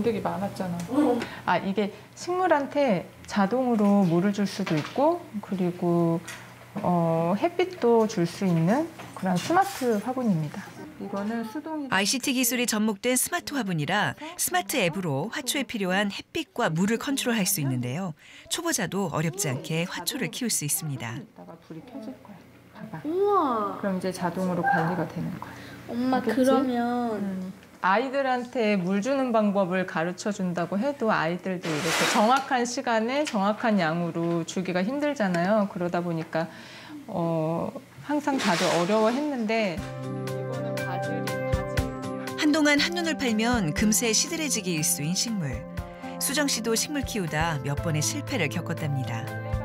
되게 많았잖아. 아, 이게 식물한테 자동으로 물을 줄 수도 있고, 그리고 햇빛도 줄 수 있는 그런 스마트 화분입니다. 이거는 수동이 ICT 기술이 접목된 스마트 화분이라 스마트 앱으로 화초에 필요한 햇빛과 물을 컨트롤할 수 있는데요. 초보자도 어렵지 않게 화초를 키울 수 있습니다. 이따가 불이 켜질 거야. 봐봐. 우와. 그럼 이제 자동으로 관리가 되는 거야. 엄마 알겠지? 그러면 아이들한테 물 주는 방법을 가르쳐 준다고 해도 아이들도 이렇게 정확한 시간에 정확한 양으로 주기가 힘들잖아요. 그러다 보니까 항상 다들 어려워했는데 이거는 한동안 한눈을 팔면 금세 시들해지기 일쑤인 식물. 수정 씨도 식물 키우다 몇 번의 실패를 겪었답니다.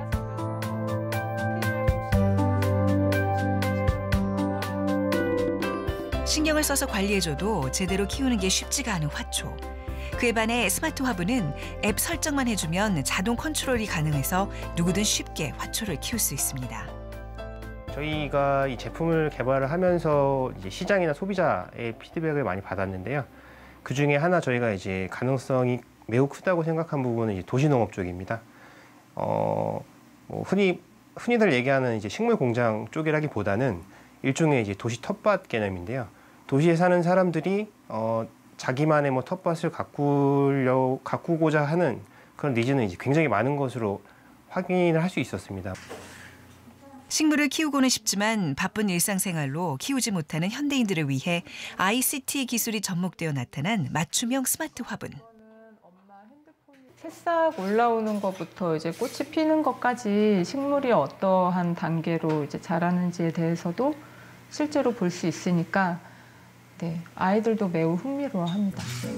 신경을 써서 관리해줘도 제대로 키우는 게 쉽지가 않은 화초. 그에 반해 스마트 화분은 앱 설정만 해주면 자동 컨트롤이 가능해서 누구든 쉽게 화초를 키울 수 있습니다. 저희가 이 제품을 개발을 하면서 이제 시장이나 소비자의 피드백을 많이 받았는데요. 그 중에 하나 저희가 이제 가능성이 매우 크다고 생각한 부분은 이제 도시농업 쪽입니다. 흔히들 얘기하는 이제 식물 공장 쪽이라기보다는 일종의 이제 도시 텃밭 개념인데요. 도시에 사는 사람들이 자기만의 텃밭을 가꾸고자 하는 그런 니즈는 이제 굉장히 많은 것으로 확인을 할 수 있었습니다. 식물을 키우고는 싶지만 바쁜 일상생활로 키우지 못하는 현대인들을 위해 ICT 기술이 접목되어 나타난 맞춤형 스마트 화분. 새싹 올라오는 것부터 이제 꽃이 피는 것까지 식물이 어떠한 단계로 이제 자라는지에 대해서도 실제로 볼 수 있으니까 네, 아이들도 매우 흥미로워합니다.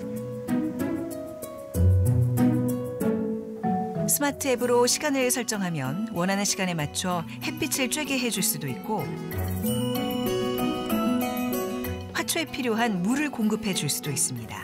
스마트 앱으로 시간을 설정하면 원하는 시간에 맞춰 햇빛을 쬐게 해줄 수도 있고 화초에 필요한 물을 공급해 줄 수도 있습니다.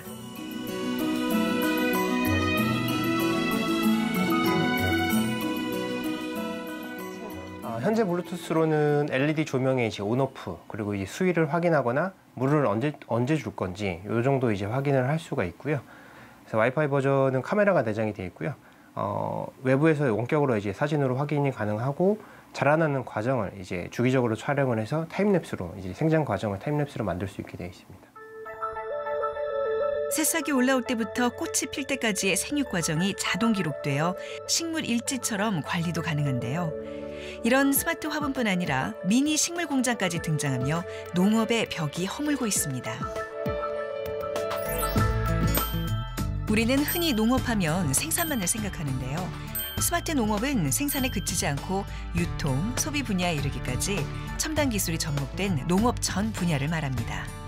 현재 블루투스로는 LED 조명의 이제 온오프 그리고 이제 수위를 확인하거나 물을 언제 줄 건지 이 정도 이제 확인을 할 수가 있고요. 그래서 와이파이 버전은 카메라가 내장이 되어 있고요. 외부에서 원격으로 이제 사진으로 확인이 가능하고 자라나는 과정을 이제 주기적으로 촬영을 해서 타임랩스로 이제 생장 과정을 타임랩스로 만들 수 있게 되어 있습니다. 새싹이 올라올 때부터 꽃이 필 때까지의 생육 과정이 자동 기록되어 식물 일지처럼 관리도 가능한데요. 이런 스마트 화분뿐 아니라 미니 식물 공장까지 등장하며 농업의 벽이 허물고 있습니다. 우리는 흔히 농업하면 생산만을 생각하는데요. 스마트 농업은 생산에 그치지 않고 유통, 소비 분야에 이르기까지 첨단 기술이 접목된 농업 전 분야를 말합니다.